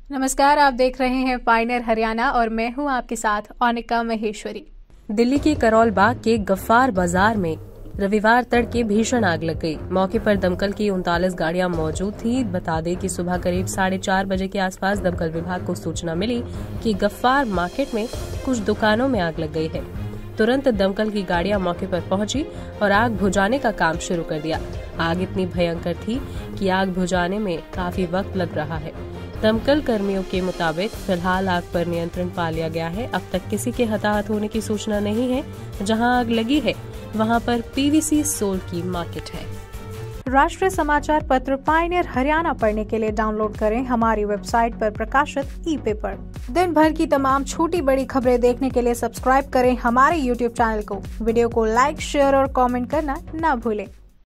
नमस्कार, आप देख रहे हैं पायनियर हरियाणा और मैं हूं आपके साथ अनिका महेश्वरी। दिल्ली के करौल बाग के गफ्फार बाजार में रविवार तड़के भीषण आग लग गई। मौके पर दमकल की 39 गाड़ियां मौजूद थी। बता दें कि सुबह करीब 4:30 बजे के आसपास दमकल विभाग को सूचना मिली कि गफ्फार मार्केट में कुछ दुकानों में आग लग गई है। तुरंत दमकल की गाड़ियां मौके पर पहुंची और आग बुझाने का काम शुरू कर दिया। आग इतनी भयंकर थी कि आग बुझाने में काफी वक्त लग रहा है। दमकल कर्मियों के मुताबिक फिलहाल आग पर नियंत्रण पा लिया गया है। अब तक किसी के हताहत होने की सूचना नहीं है। जहां आग लगी है वहां पर पीवीसी सोल की मार्केट है। राष्ट्रीय समाचार पत्र पायनियर हरियाणा पढ़ने के लिए डाउनलोड करें हमारी वेबसाइट पर प्रकाशित ई-पेपर। दिन भर की तमाम छोटी बड़ी खबरें देखने के लिए सब्सक्राइब करें हमारे YouTube चैनल को। वीडियो को लाइक, शेयर और कमेंट करना न भूलें।